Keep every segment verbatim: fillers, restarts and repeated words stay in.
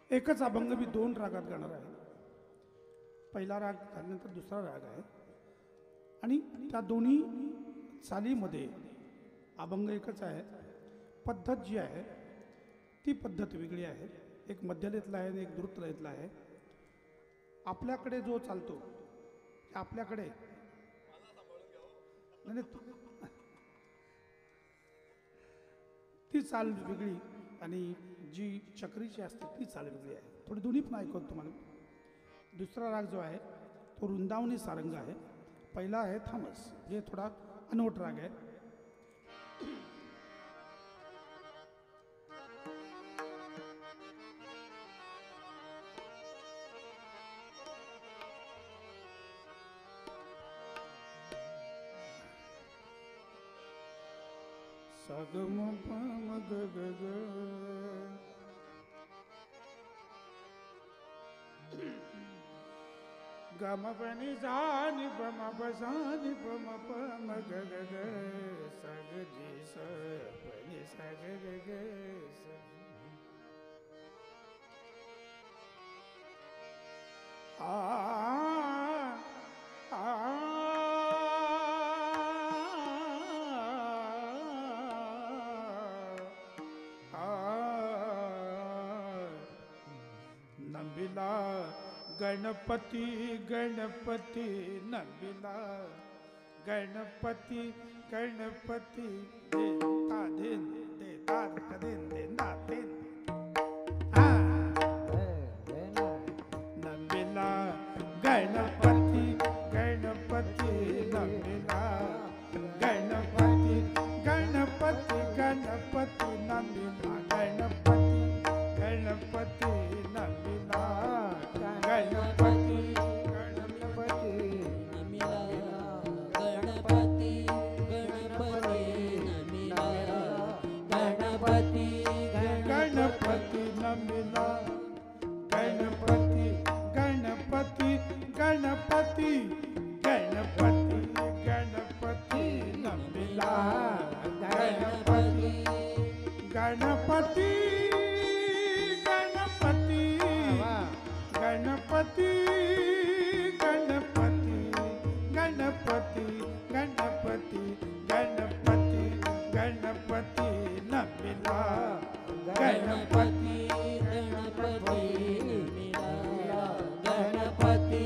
एकच अभंग मी दोन रागात गाणार आहे. पहिला राग झाल्यानंतर दुसरा राग आहे आणि त्या दोन्ही चालीमध्ये अभंग एकच आहे. पद्धत जी आहे ती पद्धत वेगळी आहे. एक मध्यलयतला आहे आणि एक द्रुतलयतला आहे. आपल्याकडे जो चालतो आपल्याकडे नाही ती चाल वेगळी आणि जी चक्रीची असते ती चाल वेगळी आहे. थोडी दोन्ही पण ऐकवतो तुम्हाला. दुसरा राग जो आहे तो वृंदावनी सारंग आहे. पहिला आहे थामस, जे थोडा अनोट राग आहे. ग म प म ग ग ग ग म प नि सा नि प म प सा नि प म प म ग ग ग स ग जी स प नि स ग ग ग स आ आ नंबिला गणपति गणपति नंबिला गणपति गणपति दे ता दिन दे ता दिन दे ना दिन नंबिला गणपति गणपति नंबिला गणपति गणपति गणपति नंबिला गणपति गणपति नंबिला गणपति गणपति नमिला गणपति गणपति नमिला गणपति गणपति नमिला गणपति गणपति गणपति गणपति गणपति नमिला गणपति गणपति गणपति गणपति गणपति गणपति गणपति गणपति नमिला गणपति गणपति नमिला गणपति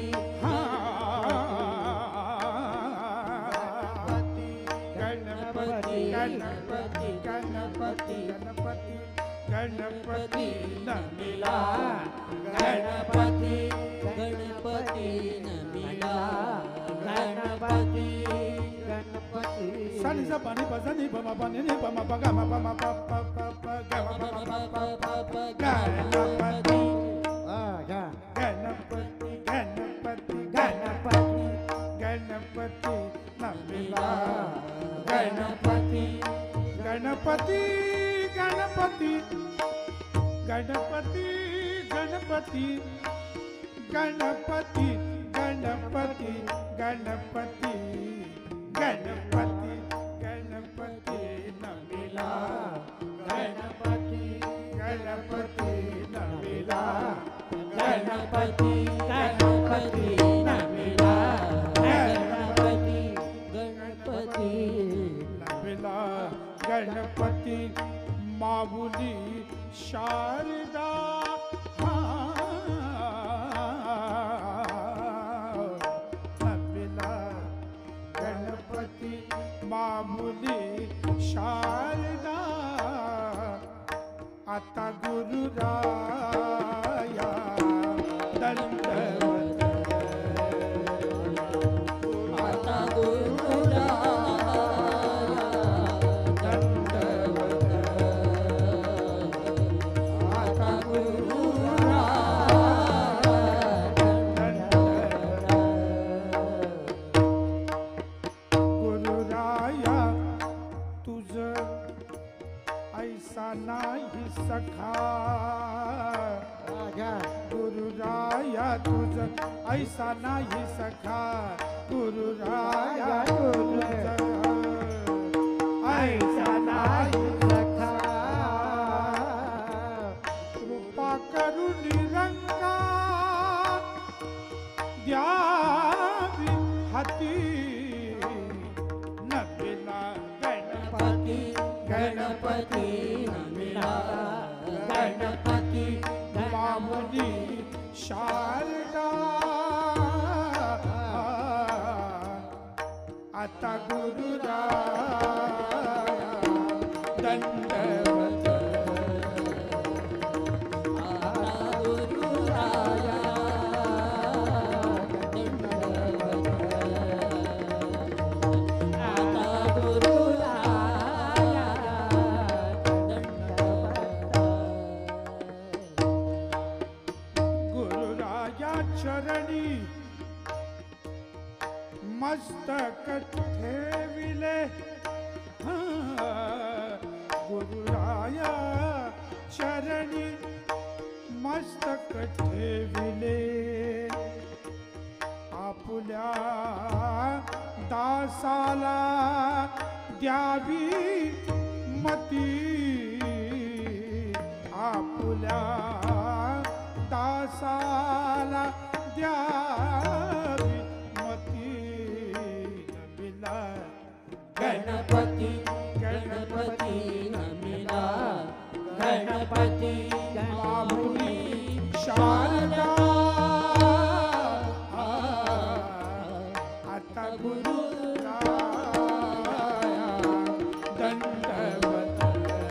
गणपति गणपति गणपति गणपति गणपति नमिला गणपति गणपति नमिला गणपति गणपति सनि स पनि प सनि प म प नि नि प म प ग म प म प प प प ग म प म प प प गणपति आ गा गणपति गणपति गणपति गणपति नमिला गणपति गणपति गणपति गणपति गणपति गणपति गणपति गणपति गणपति गणपति नमिला गणपति गणपति नमिला गणपति गणपति नमिला गणपति गणपति नमिला गणपति माबुली शारदा मामुली शारदा आता गुरु राया दंडवत आता गुरु राया दंडवत आता गुरु नाही सखा गुरु राया तुझ ऐसा नाही सखा गुरु राया तुझ ऐसा नाही सखा कृपा करुणी गणपती नमिला गणपती गणपती नमिला गणपती मामुनी शारदा आता गुरुराया दंडवत आता गुरुराया चरणी मस्तक ठेविले गुरुराया चरणी मस्तक ठेविले आपुल्या दासाला द्यावी मती आपुल्या दासाला द्यावी मती नमिला गणपती गणपती नमिला गणपती मामुनी शारदा आता गुरुराया दंडवत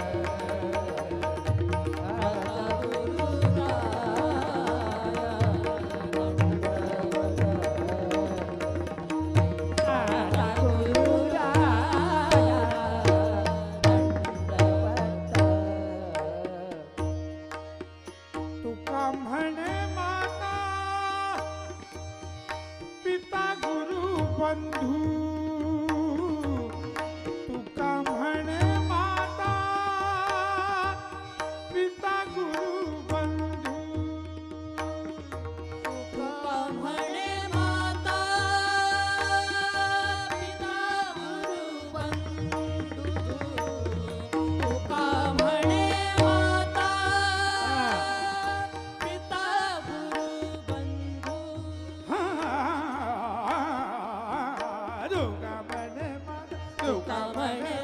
बंधू तुका म्हणे माता पिता गुरु बंधू तुका म्हणे माता पिता गुरु बंधू तुका म्हणे माता पिता गुरु बंधू तुका म्हणे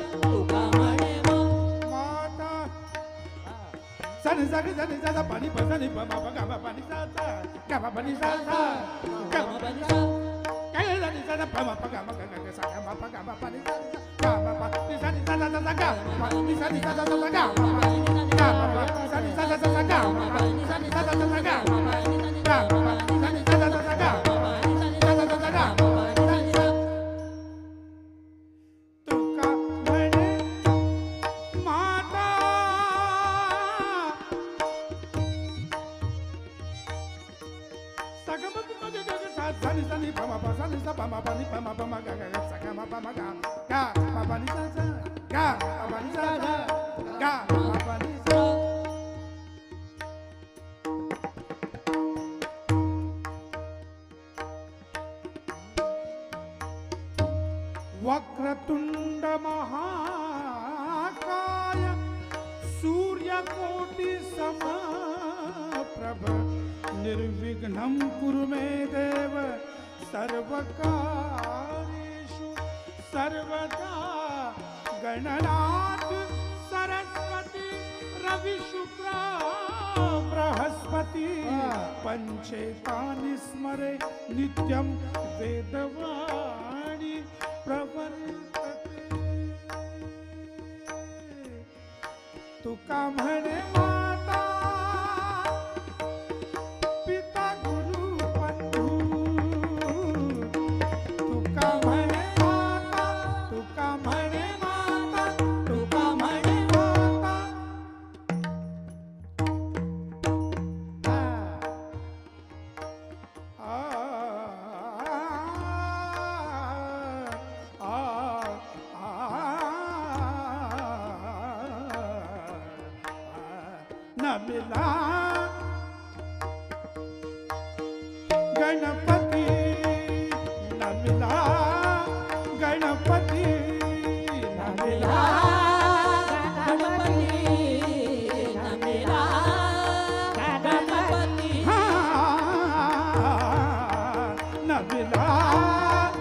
माता सनी सनी सनी सा पानी पसनी पमा पगा पानी सा सा गा पानी सा सा गा पानी सा काय सनी सा पमा पगा मगा गा सा गा पगा पानी सा गा पानी सनी सा सा सा गा पानी सनी सा सा सा गा पानी गा पानी सनी सा सा सा गा पानी सनी सा सा सा गा पानी गा पानी सनी सा सा सा गा पानी सनी सा सा सा गा Sani sani pama pa sani sa pama pa ni pama pama ga ga sa ga ma pama ga ga ma pa ni sa sa ga ma pa ni sa sa ga ma pa ni sa Vakratunda महाकाय सूर्यकोटि समप्रभ निर्विघ्नं कुरु मे देव सर्वकार्येषु सर्वदा गणनाथ सरस्वती रवि शुक्र बृहस्पति पंचेतानि स्मरे नित्यं वेदवाणी प्रवर्तते तुका म्हणे माता पिता गुरु बंधू तुका म्हणे माता तुका म्हणे माता तुका म्हणे माता आ आ आ न मिला गणपति न मिला गणपति न मिला गणपति न मिला गणपति हाँ न मिला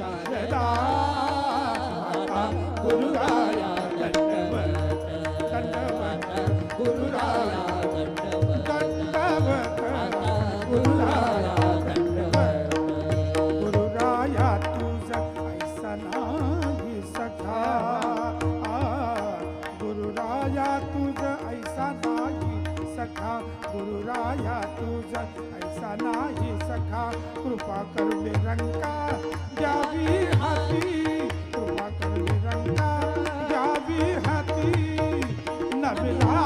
शारदा माता गुरुराया दंडवत दंडवत गुरुराया दंडवत दंडवत गुरुराया दंडवत गुरुराया तुझा ऐसा नाही सखा गुरुराया तुझा ऐसा नाही सखा गुरुराया तुझा ऐसा नाही सखा कृपा कर निरंका द्यावी हाती कृपा कर निरंका द्यावी हाती नबिला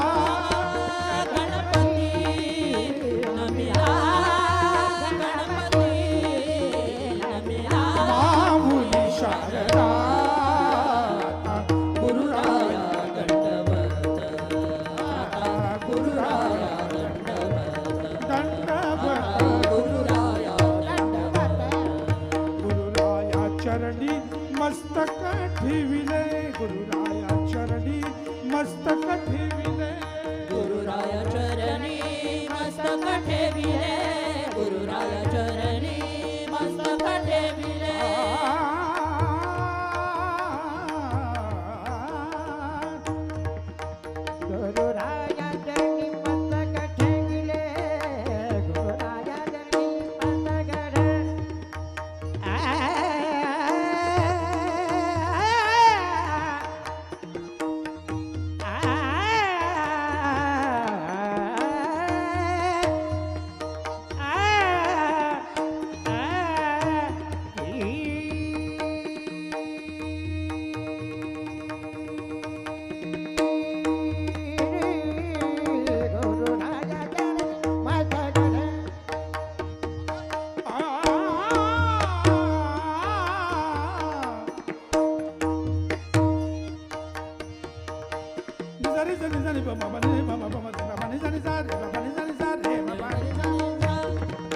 गणपती नमिला गणपती नमिला माऊली शारदा गुरुराया दंडवत गुरुराया दंडवत दंडवत गुरुराया दंडवत गुरुराया चरणी मस्तक ठेविले गुरुराया चरणी मस्तक ठेविले गुरुराया चरणी मस्तक ठेविले गुरुराया चरणी मस्तक ठेविले गुरुराया चरणी मस्तक ठेविले गुरुराया चरणी मस्तक ठेविले गुरुराया चरणी मस्तक निजारी जनी जनी बाबा ने बाबा बाबा बाबा ने जनी जा रे बाबा ने जनी जा रे बाबा ने जा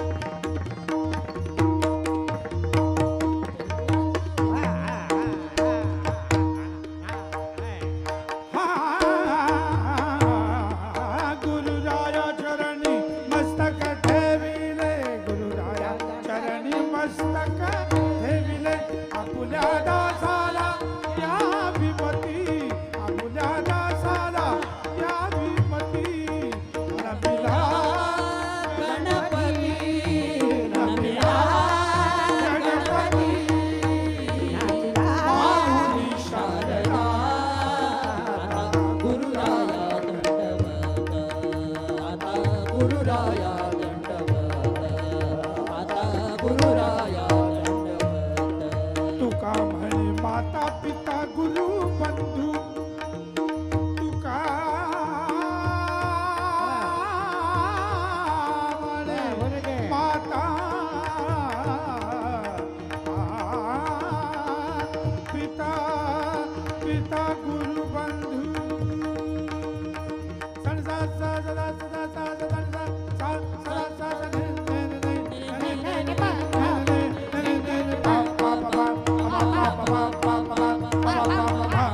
गुरुराया चरणी मस्तक ठेविले गुरुराया चरणी मस्तक ठेविले आपुल्या दासाला या विपती आपुल्या दासाला या विपती नबिला गणपती नमिला गणपती माऊली शारदा गुरुराया दंडवत आता गुरुराया दंडवत आता गुरुराया दंडवत तुका म्हणे माता पिता गुरु बंधू तुका म्हणे माता पिता पिता गुरु बंधू सन सा सा सदा सदा सा सदा सा सा सदा सा सदा ने ने ने ने ने पा ने ने ने ने पा पा पा पा पा पा पा पा पा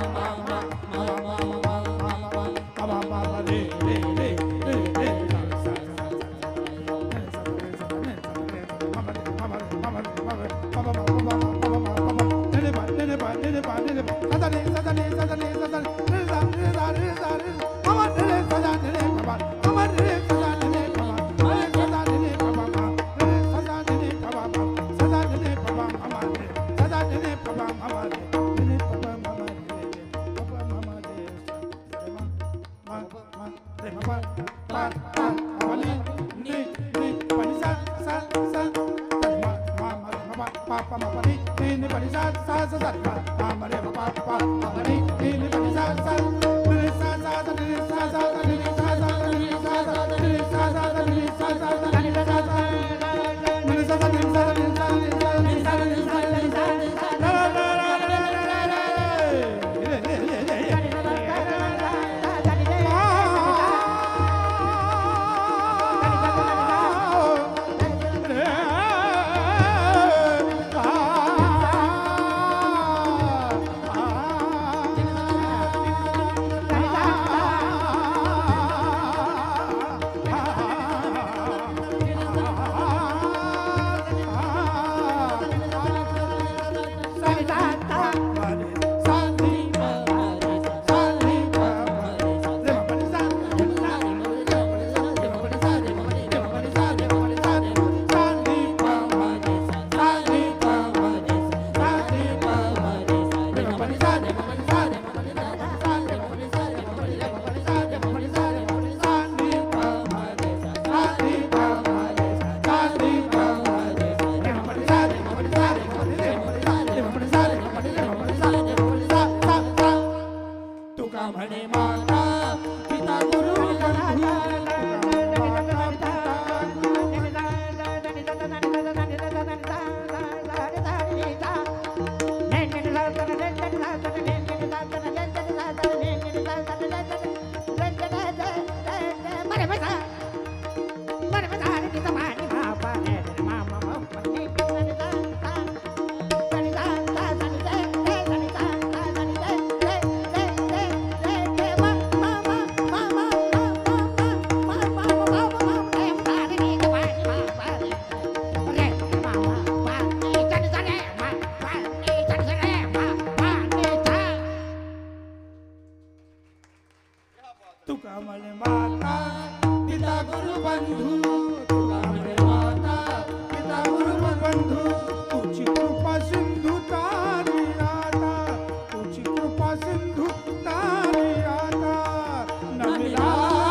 तुका म्हणे माता पिता गुरु बंधू तुका म्हणे माता पिता गुरु बंधू तुझी कृपा सिंधू तारी आता तुझी कृपा सिंधू तारी आता नमिला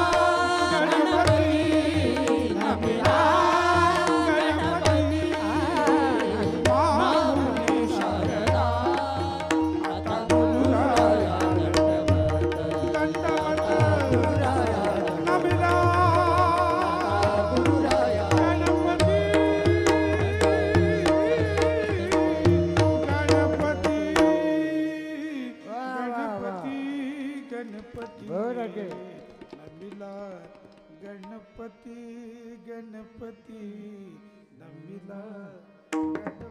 गणपती नमिला गणपती माऊली शारदा आता गुरुराया दंडवत दंडवत गुरुराया नमिला गुरुराया गणपती गणपती वा, वा, वा. गणपती गणपती बरं गे. नमिला गणपती गणपती नमिला गणपती